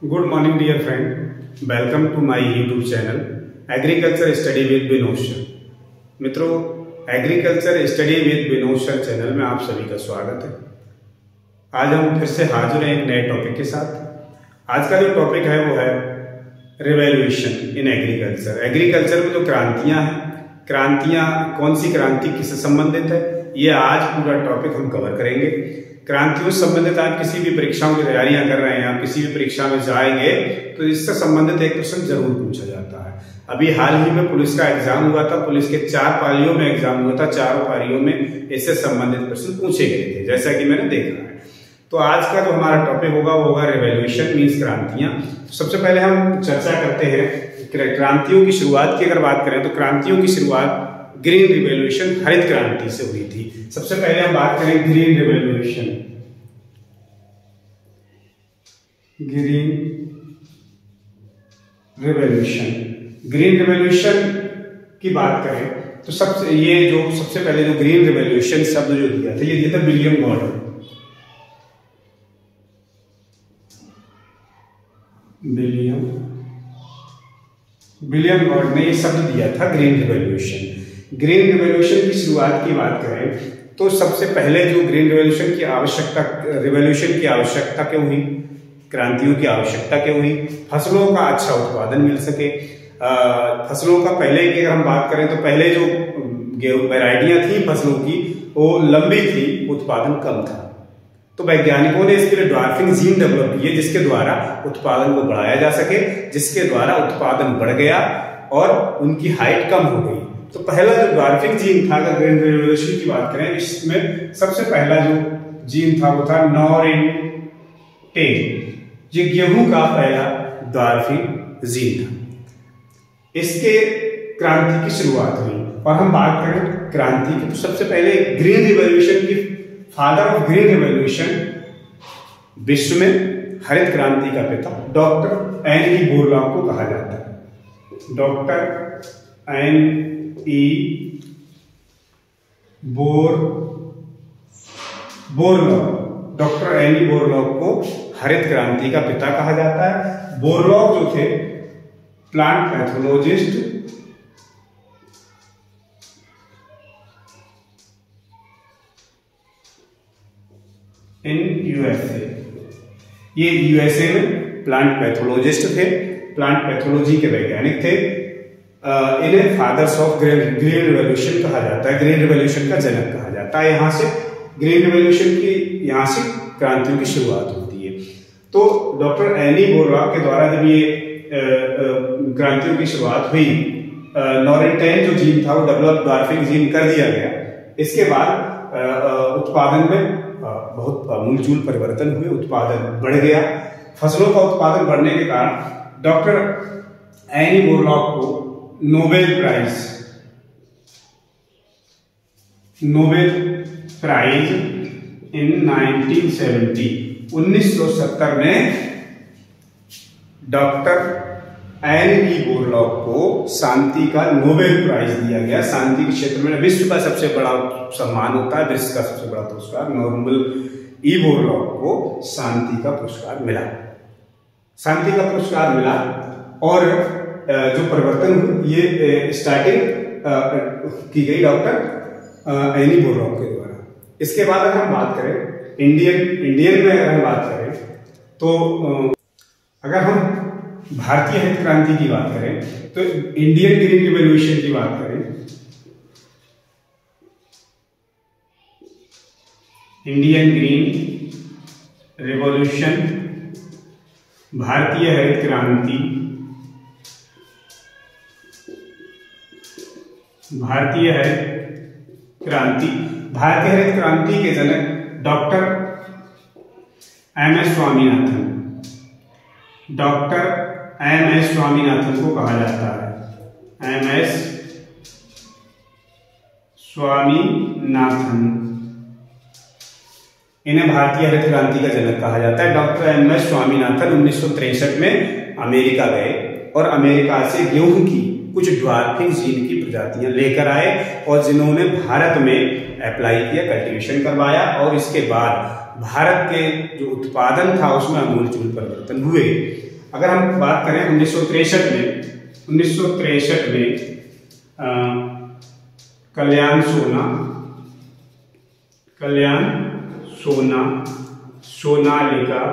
Good morning dear friend, welcome to my YouTube channel agriculture study with Vinod sir. मित्रों, agriculture study with Vinod sir channel में आप सभी का स्वागत है। आज हम फिर से हाजिर हैं एक नए टॉपिक के साथ। आज का जो टॉपिक है वो है रिवॉल्यूशन इन एग्रीकल्चर। एग्रीकल्चर में जो क्रांतियां हैं, क्रांतियां कौन सी क्रांति किससे संबंधित है, ये आज पूरा टॉपिक हम कवर करेंगे। क्रांतियों से संबंधित आप किसी भी परीक्षाओं की तैयारियां कर रहे हैं, आप किसी भी परीक्षा में जाएंगे तो इससे संबंधित एक प्रश्न जरूर पूछा जाता है। अभी हाल ही में पुलिस का एग्जाम हुआ था, पुलिस के 4 पारियों में एग्जाम हुआ था, 4 पारियों में इससे संबंधित प्रश्न पूछे गए थे, जैसा कि मैंने देखा है। तो आज का जो हमारा टॉपिक होगा वो होगा रिवॉल्यूशन मीन्स क्रांतियां। तो सबसे पहले हम चर्चा करते हैं क्रांतियों की शुरुआत की। अगर बात करें तो क्रांतियों की शुरुआत ग्रीन रिवॉल्यूशन, हरित क्रांति से हुई थी। सबसे पहले हम बात करें ग्रीन रिवॉल्यूशन। ग्रीन रिवॉल्यूशन की बात करें तो सबसे पहले जो ग्रीन रिवॉल्यूशन शब्द जो दिया था, ये दिया था विलियम गॉर्डन। विलियम गॉर्डन ने ये शब्द दिया था ग्रीन रिवॉल्यूशन। ग्रीन रिवॉल्यूशन की शुरुआत की बात करें तो सबसे पहले जो ग्रीन रिवॉल्यूशन की आवश्यकता क्यों हुई, क्रांतियों की आवश्यकता क्यों हुई? फसलों का अच्छा उत्पादन मिल सके। फसलों का पहले की अगर हम बात करें तो पहले जो वैरायटियां थी फसलों की वो लंबी थी, उत्पादन कम था। तो वैज्ञानिकों ने इसके लिए ड्वार्फिंग जीन डेवलप किए, जिसके द्वारा उत्पादन को बढ़ाया जा सके, जिसके द्वारा उत्पादन बढ़ गया और उनकी हाइट कम हो गई। तो पहला जो ड्वार्फिंग जीन था, अगर ग्रीन रिवॉल्यूशन की बात करें, इसमें सबसे पहला जो जीन था वो था नॉरेंटेन। ये गेहूं का पहला ड्वार्फिंग जीन था। इसके क्रांति की शुरुआत हुई। और हम बात करें क्रांति की तो सबसे पहले ग्रीन रिवॉल्यूशन की फादर ऑफ ग्रीन रिवॉल्यूशन, विश्व में हरित क्रांति का पिता डॉक्टर एन ई बोरलॉग को कहा जाता है। Doctor N E Borlaug, doctor N E Borlaug को हरित क्रांति का पिता कहा जाता है। बोरलॉग जो थे प्लांट पैथोलॉजिस्ट, इन यूएसए। ये यूएसए में प्लांट पैथोलॉजिस्ट थे, प्लांट पैथोलॉजी के वैज्ञानिक थे। इन्हें फादर्स ऑफ ग्रीन रिवॉल्यूशन कहा जाता है, ग्रीन रिवॉल्यूशन का जनक कहा जाता है। यहां से ग्रीन रिवॉल्यूशन की, यहां से क्रांतियों की शुरुआत होती है। तो डॉक्टर एन ई बोरलॉग के द्वारा जब ये क्रांतियों की शुरुआत हुई, नॉरेंटेन जो जीन था वो डेवलप ड्वार्फिंग जीन कर दिया गया। इसके बाद उत्पादन में बहुत आमूलचूल परिवर्तन हुए, उत्पादन बढ़ गया। फसलों का उत्पादन बढ़ने के कारण डॉक्टर एन ई बोरलॉग को नोबेल प्राइज इन 1970 में डॉक्टर एन ई बोरलॉग को शांति का नोबेल प्राइज दिया गया। शांति के क्षेत्र में विश्व का सबसे बड़ा सम्मान होता है, विश्व का सबसे बड़ा पुरस्कार। नोबेल ई बोरलॉग को शांति का पुरस्कार मिला, शांति का पुरस्कार मिला। और जो परिवर्तन हुए ये स्टार्टिंग की गई डॉक्टर एन ई बोरलॉग के द्वारा। इसके बाद अगर हम बात करें इंडियन में अगर हम बात करें तो अगर हम भारतीय हरित क्रांति की बात करें तो इंडियन ग्रीन रिवॉल्यूशन की बात करें, इंडियन ग्रीन रिवॉल्यूशन, भारतीय हरित क्रांति, भारतीय हरित क्रांति के जनक doctor M S Swaminathan, doctor M S Swaminathan को कहा जाता है। एम एस स्वामीनाथन, इन्हें भारतीय हरित क्रांति का जनक कहा जाता है। डॉक्टर एम एस स्वामीनाथन 1963 में अमेरिका गए और अमेरिका से गेहूं की कुछ ड्वार्फिंग जीन की प्रजातियां लेकर आए और जिन्होंने भारत में अप्लाई किया, कल्टीवेशन करवाया। और इसके बाद भारत के जो उत्पादन था उसमें आमूलचूल परिवर्तन हुए। अगर हम बात करें 1963 में कल्याण सोनालिका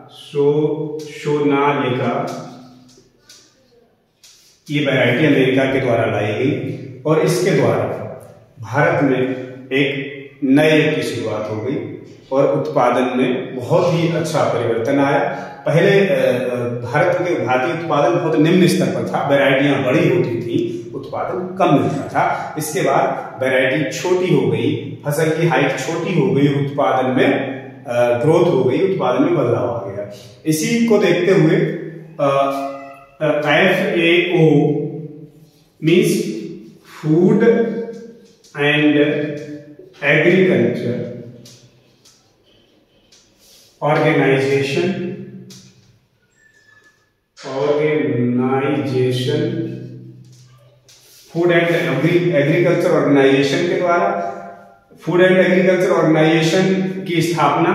ये वैरायटी अमेरिका के द्वारा लाई गई और इसके द्वारा भारत में एक नए युग की शुरुआत हो गई और उत्पादन में बहुत ही अच्छा परिवर्तन आया। पहले भारतीय उत्पादन बहुत निम्न स्तर पर था, वैरायटियां बड़ी होती थी, उत्पादन कम मिलता था। इसके बाद वैरायटी छोटी हो गई, फसल की हाइट छोटी हो गई, उत्पादन में ग्रोथ हो गई, उत्पादन में बदलाव आ गया। इसी को देखते हुए FAO means food and agriculture organization food and agriculture organization के द्वारा फूड एंड एग्रीकल्चर ऑर्गेनाइजेशन की स्थापना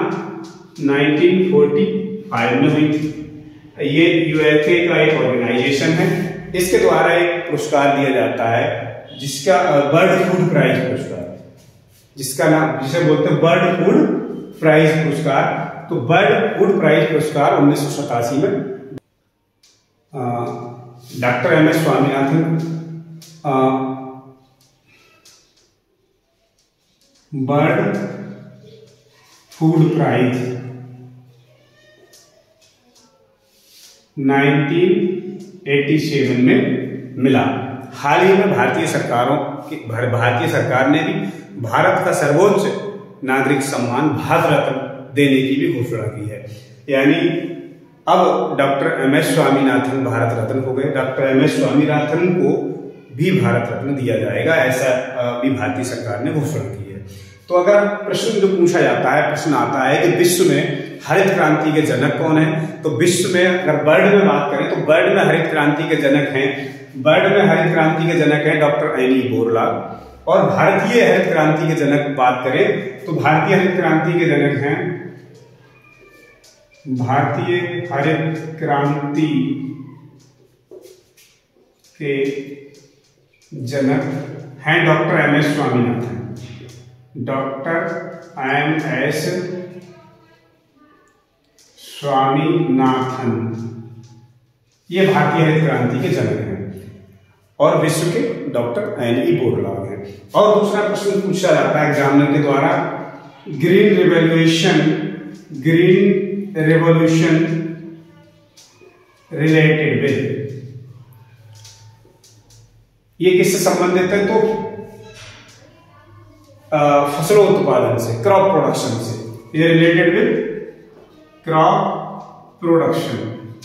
1945 में हुई थी। ये यूएफए का एक ऑर्गेनाइजेशन है। इसके द्वारा एक पुरस्कार दिया जाता है जिसका बर्ड फूड प्राइज पुरस्कार, जिसका नाम जिसे बोलते हैं बर्ड फूड प्राइज पुरस्कार। तो बर्ड फूड प्राइज पुरस्कार 1987 में doctor MS Swaminathan world food prize 1987 में मिला। हाल ही में भारतीय सरकार ने भी भारत का सर्वोच्च नागरिक सम्मान भारत रत्न देने की भी घोषणा की है। यानी अब डॉक्टर MS स्वामीनाथन भारत रत्न हो गए। डॉक्टर MS स्वामीनाथन को भी भारत रत्न दिया जाएगा, ऐसा भी भारतीय सरकार ने घोषणा की है। तो अगर प्रश्न जो पूछा जाता है, प्रश्न आता है कि विश्व में हरित क्रांति के जनक कौन है, तो विश्व में अगर बर्ड में बात करें तो बर्ड में हरित क्रांति के जनक हैं डॉक्टर एनी बोरलॉग। और भारतीय हरित क्रांति के जनक बात करें तो भारतीय हरित क्रांति के जनक हैं doctor MS Swaminathan. Doctor MS Swaminathan ये भारतीय हरित क्रांति के जनक हैं और विश्व के डॉक्टर NE बोरलॉग हैं। और दूसरा प्रश्न पूछा जाता है एग्जामिनर के द्वारा, ग्रीन रेवोल्यूशन रिलेटेड विद, ये किससे संबंधित है? तो फसलों उत्पादन से, क्रॉप प्रोडक्शन से। ये रिलेटेड विद क्रॉप प्रोडक्शन,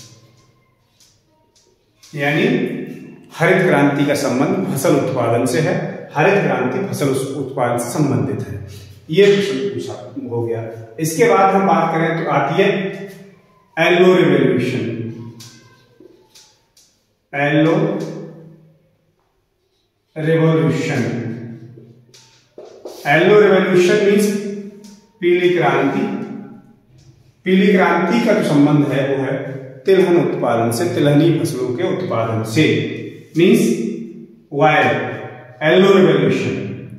यानी हरित क्रांति का संबंध फसल उत्पादन से है। हरित क्रांति फसल उत्पादन से संबंधित है। ये प्रश्न पूछा हो गया। इसके बाद हम बात करें तो आती है yellow revolution. Yellow revolution means पीली क्रांति। पीली क्रांति का जो संबंध है वो है तिलहन उत्पादन से, तिलहनी फसलों के उत्पादन से। मीन्स वाइल येलो रिवॉल्यूशन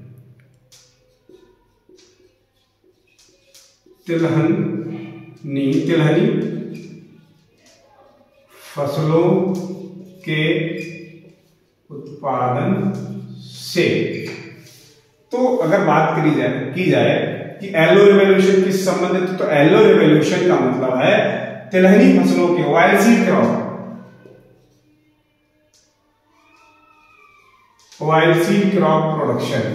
तिलहनी फसलों के उत्पादन से। तो अगर बात की जाए कि येलो रिवॉल्यूशन किस संबंधित, तो येलो रिवॉल्यूशन का मतलब है तिलहनी फसलों के ऑयलसीड क्रॉप प्रोडक्शन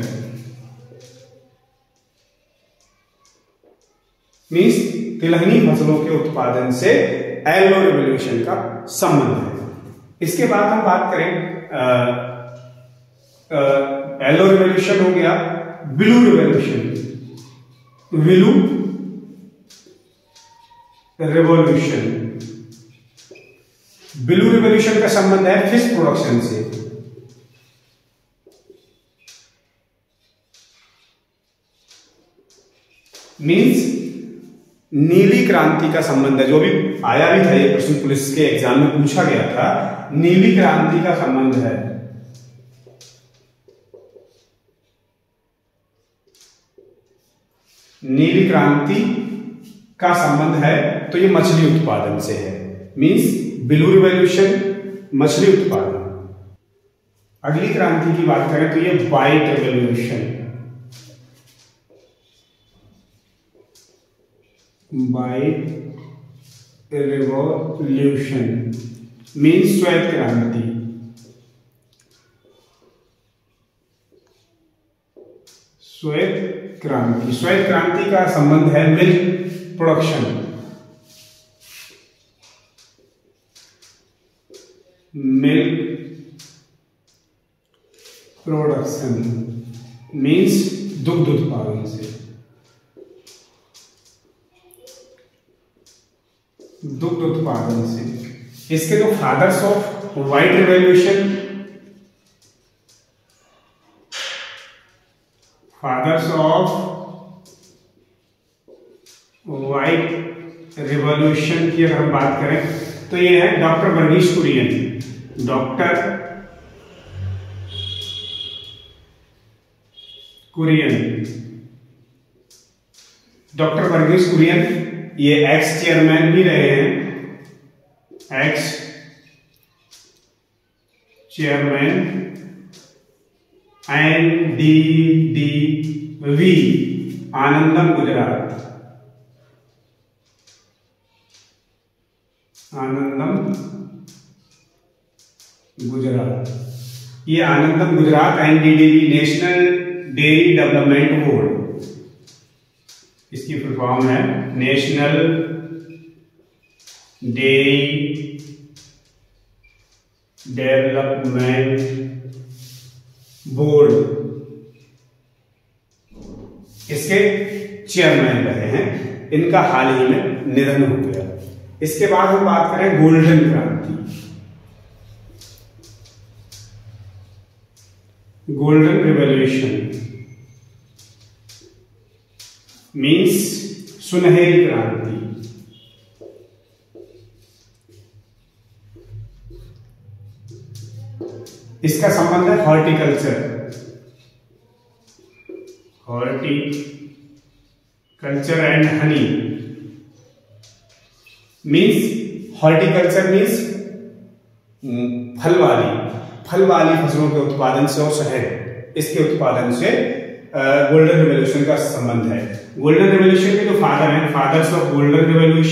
मीन्स तिलहनी फसलों के उत्पादन से येलो रिवॉल्यूशन का संबंध है। इसके बाद हम बात करें येलो रिवॉल्यूशन हो गया, ब्लू रिवॉल्यूशन ब्लू रिवॉल्यूशन का संबंध है फिश प्रोडक्शन से। मीन्स नीली क्रांति का संबंध है, जो भी आया भी था ये प्रश्न पुलिस के एग्जाम में पूछा गया था, नीली क्रांति का संबंध है, नीली क्रांति का संबंध है तो ये मछली उत्पादन से है, मींस ब्लू रिवॉल्यूशन मछली उत्पादन। अगली क्रांति की बात करें तो ये white revolution, white revolution means श्वेत क्रांति। श्वेत क्रांति, श्वेत क्रांति का संबंध है milk production, milk production means दुग्ध उत्पादन से, दुग्ध उत्पादन से। इसके जो fathers of white revolution, fathers of white revolution की अगर हम बात करें तो ये है doctor Varghese Kurien, doctor Kurien, doctor Varghese Kurien ये एक्स चेयरमैन भी रहे हैं, ex chairman NDDV Anand Gujarat, Anand Gujarat, ये आनंदम Gujarat NDDV national dairy development board, इसकी फुल फॉर्म है नेशनल डेयरी डेवलपमेंट बोर्ड, इसके चेयरमैन रहे हैं। इनका हाल ही में निधन हो गया। इसके बाद हम बात करें गोल्डन क्रांति, गोल्डन रिवॉल्यूशन मीन्स सुनहरी क्रांति। इसका संबंध है horticulture, horticulture and honey means, horticulture means फल वाली फसलों के उत्पादन से और शहद इसके उत्पादन से गोल्डन रिवॉल्यूशन का संबंध है। गोल्डन रिवॉल्यूशन के जो फादर हैं, fathers of golden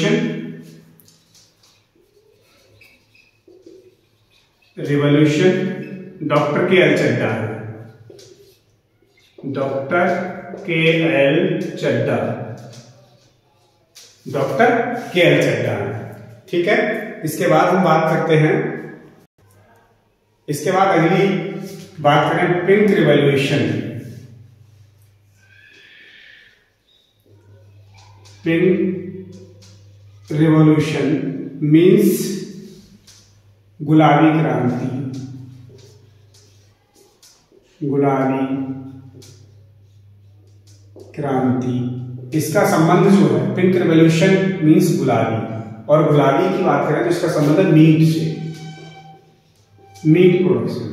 revolution doctor K L Chadha है, doctor K L Chadha, doctor K L Chadha है। ठीक है, इसके बाद हम बात करते हैं, इसके बाद अगली बात करें pink revolution. Pink revolution means गुलाबी क्रांति, गुलाबी क्रांति। इसका संबंध जो है, पिंक रिवॉल्यूशन मीन्स गुलाबी, और गुलाबी की बात करें तो इसका संबंध है मीट से, मीट प्रोडक्शन,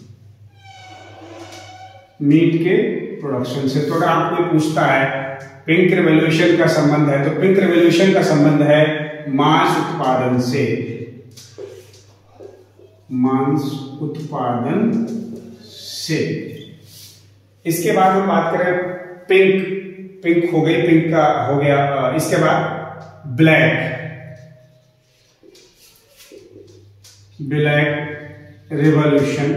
मीट के प्रोडक्शन से। तो अगर आपको पूछता है पिंक रिवॉल्यूशन का संबंध है, तो पिंक रिवॉल्यूशन का संबंध है मांस उत्पादन से, मांस उत्पादन से। इसके बाद हम बात करें पिंक हो गई, पिंक का हो गया। इसके बाद ब्लैक रिवॉल्यूशन,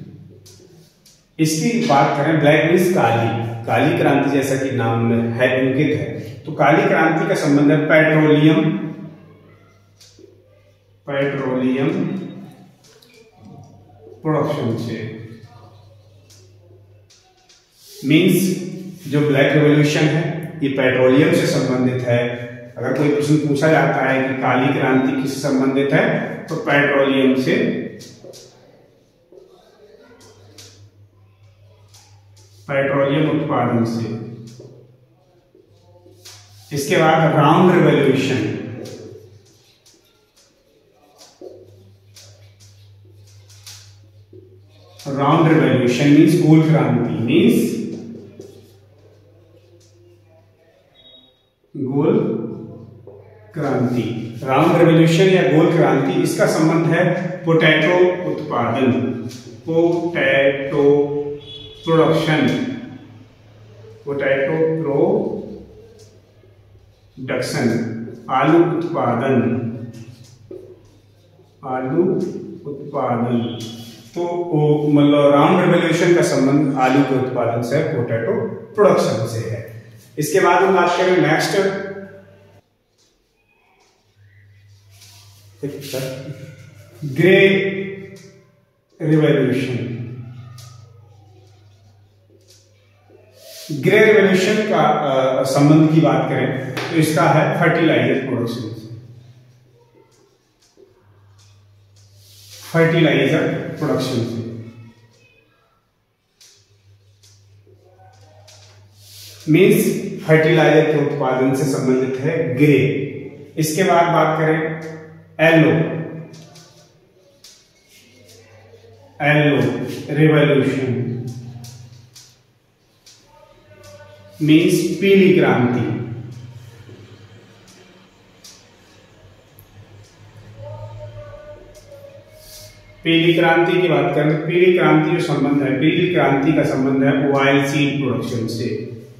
इसकी बात करें, ब्लैक मीन्स काली क्रांति, जैसा कि नाम में है अंकित है। तो काली क्रांति का संबंध है पेट्रोलियम प्रोडक्शन से, मीन्स जो ब्लैक रिवॉल्यूशन है ये पेट्रोलियम से संबंधित है। अगर कोई प्रश्न पूछा जाता है कि काली क्रांति किससे संबंधित है, तो पेट्रोलियम से, पेट्रोलियम उत्पादन से। इसके बाद round revolution, round revolution means गोल क्रांति, मीन्स गोल क्रांति। राउंड रिवॉल्यूशन या गोल क्रांति, इसका संबंध है पोटैटो उत्पादन, पोटैटो प्रोडक्शन, पोटैटो प्रोडक्शन, आलू उत्पादन, आलू उत्पादन। तो मतलब राउंड रिवॉल्यूशन का संबंध आलू के उत्पादन से, पोटैटो प्रोडक्शन से है। इसके बाद हम बात करें next, grey revolution. Grey revolution का संबंध की बात करें तो इसका है फर्टिलाइजर प्रोडक्शन से, फर्टिलाइजर प्रोडक्शन से, मीन्स फर्टिलाइजर के उत्पादन से संबंधित है ग्रे। इसके बाद बात करें येलो, येलो रिवॉल्यूशन मीन्स पीली क्रांति, पीली क्रांति की बात करें तो पीली क्रांति जो संबंध है, पीली क्रांति का संबंध है ऑयल सीड प्रोडक्शन से,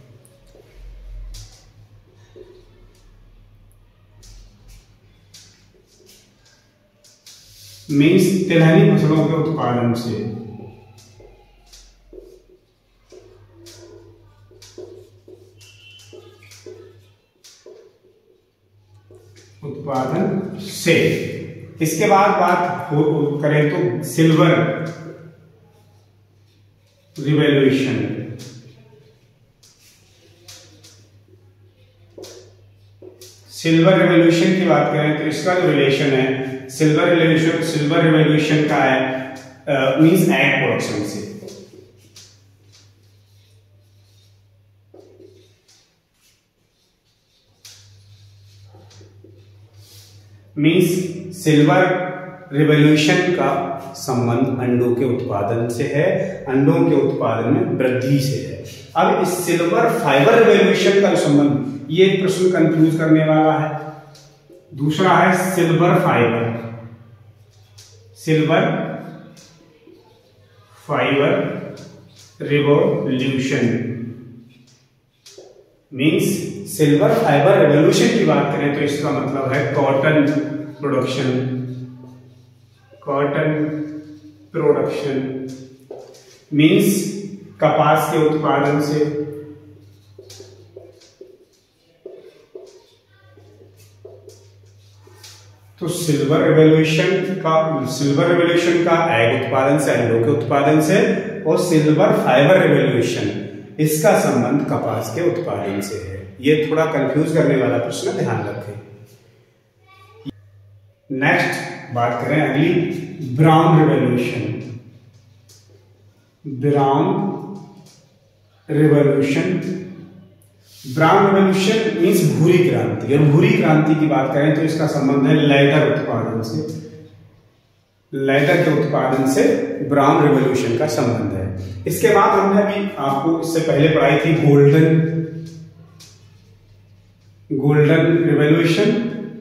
मीन्स तिलहनी फसलों के उत्पादन से, उत्पादन से। इसके बाद बात करें तो सिल्वर रिवॉल्यूशन, सिल्वर रिवॉल्यूशन की बात करें तो इसका जो रिलेशन है सिल्वर रिवॉल्यूशन का है मींस एग प्रोडक्शन से, मींस सिल्वर रिवॉल्यूशन का संबंध अंडों के उत्पादन से है, अंडों के उत्पादन में वृद्धि से है। अब इस सिल्वर फाइबर रिवॉल्यूशन का संबंध, ये प्रश्न कंफ्यूज करने वाला है। दूसरा है silver fibre, silver fibre revolution means silver fibre revolution की बात करें तो इसका मतलब है cotton production, cotton production means कपास के उत्पादन से, तो सिल्वर रिवॉल्यूशन का एग उत्पादन से, अंडों के उत्पादन से, और सिल्वर फाइबर रिवॉल्यूशन इसका संबंध कपास के उत्पादन से है। ये थोड़ा कंफ्यूज करने वाला प्रश्न, ध्यान रखें। नेक्स्ट बात करें अगली, brown revolution, brown revolution, brown revolution means भूरी क्रांति, और भूरी क्रांति की बात करें तो इसका संबंध है लेदर उत्पादन से, लेदर के उत्पादन से ब्राउन रिवॉल्यूशन का संबंध है। इसके बाद हमने अभी आपको इससे पहले पढ़ाई थी golden revolution,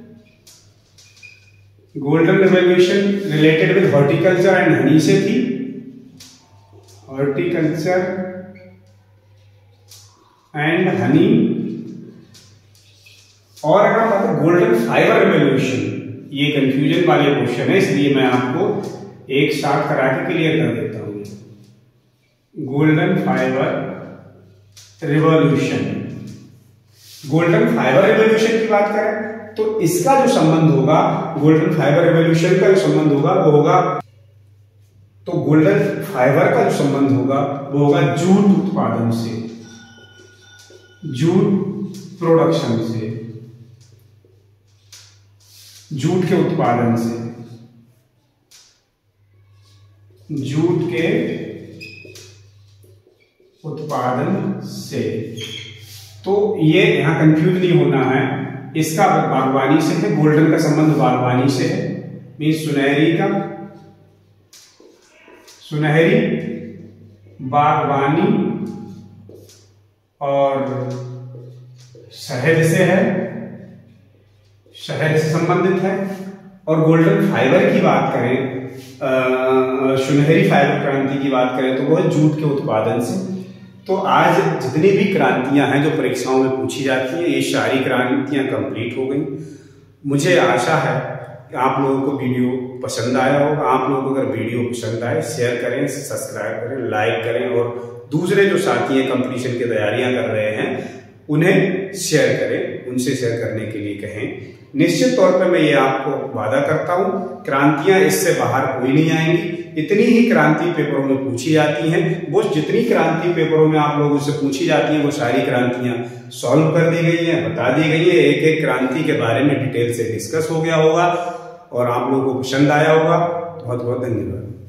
golden revolution related with horticulture and honey से थी, हॉर्टिकल्चर एंड हनी। और अगर हम बात गोल्डन फाइबर रिवॉल्यूशन, ये कंफ्यूजन वाले क्वेश्चन है, इसलिए मैं आपको एक साथ करा के क्लियर कर देता हूं। Golden fibre revolution, golden fibre revolution की बात करें तो इसका जो संबंध होगा, गोल्डन फाइबर रिवॉल्यूशन का जो संबंध होगा वो होगा, तो गोल्डन फाइबर का जो संबंध होगा वो होगा जूट उत्पादन से, जूट प्रोडक्शन से, जूट के उत्पादन से, जूट के उत्पादन से। तो तो ये यहाँ कंफ्यूज नहीं होना है, इसका बागवानी से है, गोल्डन का संबंध बागवानी से है, मीन सुनहरी बागवानी और शहद से है, शहद से संबंधित है। और गोल्डन फाइबर की बात करें, सुनहरी फाइबर क्रांति की बात करें तो वह जूट के उत्पादन से। तो आज जितनी भी क्रांतियां हैं जो परीक्षाओं में पूछी जाती हैं, ये सारी क्रांतियां कंप्लीट हो गई। मुझे आशा है कि आप लोगों को वीडियो पसंद आया होगा। आप लोगों को अगर वीडियो पसंद आए, शेयर करें, सब्सक्राइब करें, लाइक करें और दूसरे जो साथी हैं कंपटीशन की तैयारियां कर रहे हैं उन्हें शेयर करें, उनसे शेयर करने के लिए कहें। निश्चित तौर पे मैं ये आपको वादा करता हूं, क्रांतियां इससे बाहर कोई नहीं आएंगी। इतनी ही क्रांति पेपरों में पूछी जाती हैं, वो जितनी क्रांति पेपरों में आप लोगों से पूछी जाती हैं वो सारी क्रांतियां सॉल्व कर दी गई हैं, बता दी गई है। एक एक क्रांति के बारे में डिटेल से डिस्कस हो गया होगा और आप लोगों को पसंद आया होगा। बहुत बहुत धन्यवाद।